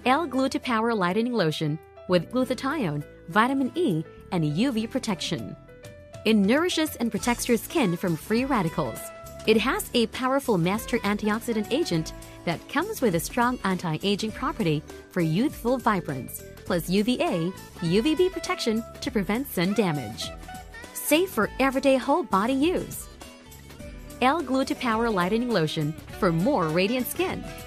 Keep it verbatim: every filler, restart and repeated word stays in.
L-Gluta Power Lightening Lotion with glutathione, vitamin E, and U V protection. It nourishes and protects your skin from free radicals. It has a powerful master antioxidant agent that comes with a strong anti-aging property for youthful vibrance, plus U V A, U V B protection to prevent sun damage. Safe for everyday whole body use. L-Gluta Power Lightening Lotion for more radiant skin.